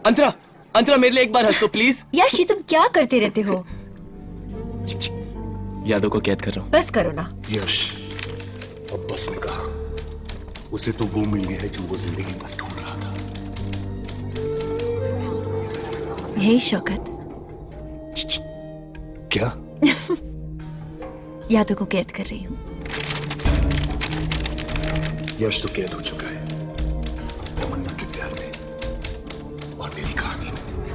अंतरा, अंतरा मेरे लिए एक बार हंस दो प्लीज। याशी तुम क्या करते रहते हो? यादों को कैद कर रहा हूँ। बस करो ना। यश, अब बस ने कहा। उसे तो वो मिली है जो वो जिंदगी भर ढूंढ रहा था। हे शौकत। क्या? यादों को कैद कर रही हूँ। यश तो कैद हो चुका है तमन्ना के प्यार में और मेरी कहानी।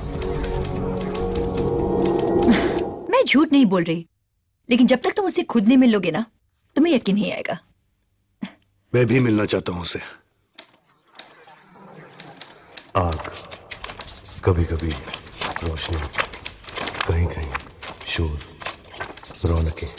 मैं झूठ नहीं बोल रही, लेकिन जब तक तुम उससे खुद नहीं मिलोगे ना, तुम्हें यकीन नहीं आएगा। मैं भी मिलना चाहता हूं उसे। आग, कभी कभी रोशनी, कहीं कहीं शोर, रौनकें,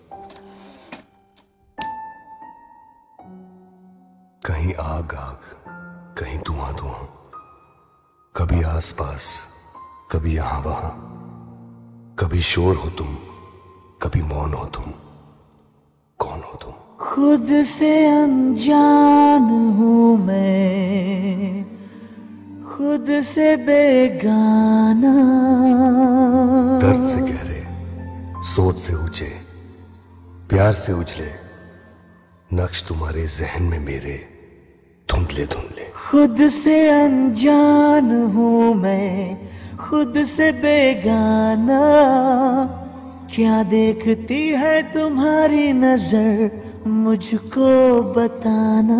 कहीं आग आग, कहीं धुआं धुआं, कभी आस पास, कभी यहां वहां, कभी शोर हो तुम, कभी मौन हो तुम। कौन हो तुम? खुद से अनजान हूं मैं, खुद से बेगाना। दर्द से गहरे, सोच से ऊंचे, प्यार से उजले, नक्श तुम्हारे जहन में मेरे धुंधले धुंधले। खुद से अनजान हूं मैं, खुद से बेगाना। क्या देखती है तुम्हारी नजर, मुझको बताना।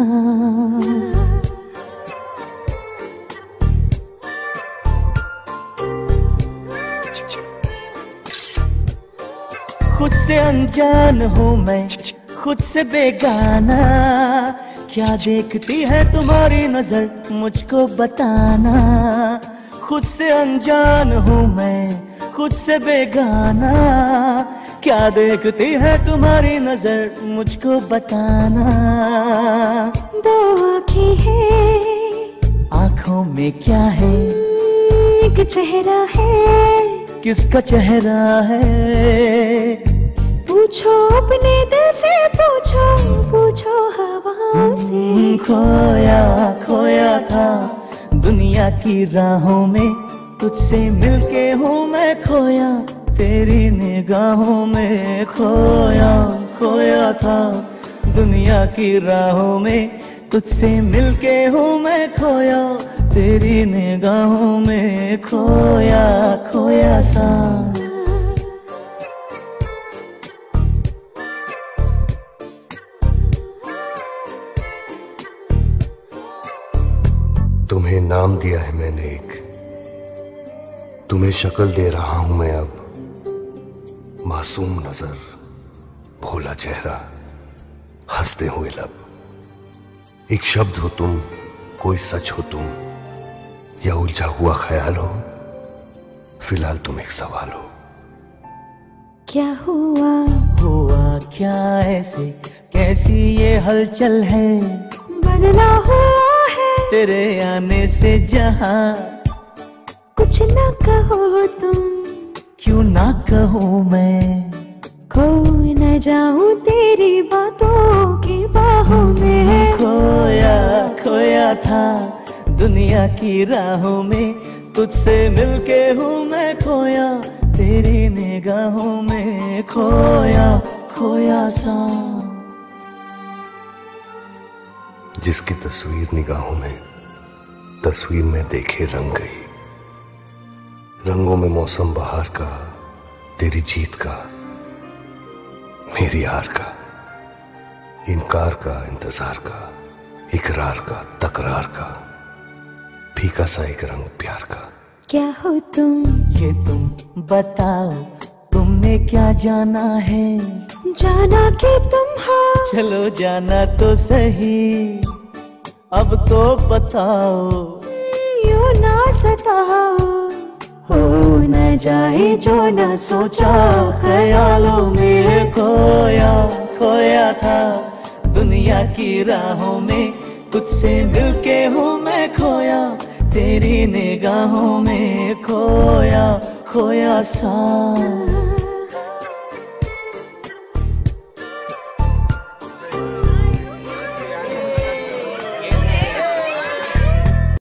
खुद से अनजान हूँ मैं, खुद से बेगाना। क्या देखती है तुम्हारी नजर, मुझको बताना। खुद से अनजान हूँ मैं, खुद से बेगाना। क्या देखती है तुम्हारी नजर, मुझको बताना। दो आँखें हैं, आँखों में क्या है? एक चेहरा है, किसका चेहरा है? पूछो अपने दिल से, पूछो पूछो हवाओं से। खोया खोया था दुनिया की राहों में, तुझसे मिलके हूँ मैं खोया तेरी निगाहों में। खोया खोया था दुनिया की राहों में, तुझसे मिलके हूँ मैं खोया तेरी निगाहों में। खोया खोया सा। तुम्हें नाम दिया है मैंने एक, तुम्हें शक्ल दे रहा हूं मैं अब। मासूम नजर, भोला चेहरा, हंसते हुए लब। एक शब्द हो तुम, कोई सच हो तुम, या उलझा हुआ ख्याल हो। फिलहाल तुम एक सवाल हो। क्या हुआ? हुआ क्या ऐसे, कैसी ये हलचल है? बदला हुआ है तेरे आने से जहां। कुछ ना कहो तुम, क्यों ना कहूँ मैं? खो न जाऊं तेरी बातों की बाहों में। खोया खोया था दुनिया की राहों में, तुझसे मिलके हूँ मैं खोया तेरी निगाहों में। खोया खोया सा। जिसकी तस्वीर निगाहों में, तस्वीर में देखे रंग गई। रंगों में मौसम बहार का, तेरी जीत का, मेरी हार का, इनकार का, इंतजार का, इकरार का, तकरार का, फीका सा एक रंग प्यार का। क्या हो तुम? ये तुम बताओ, तुमने क्या जाना है? जाना कि तुम हो, चलो जाना तो सही, अब तो बताओ। यूं ना सताओ, हो न जाए जो न सोचा, ख्यालों में खोया खोया था दुनिया की राहों में, तुझसे मिलके हूँ मैं खोया तेरी निगाहों में। खोया खोया सा।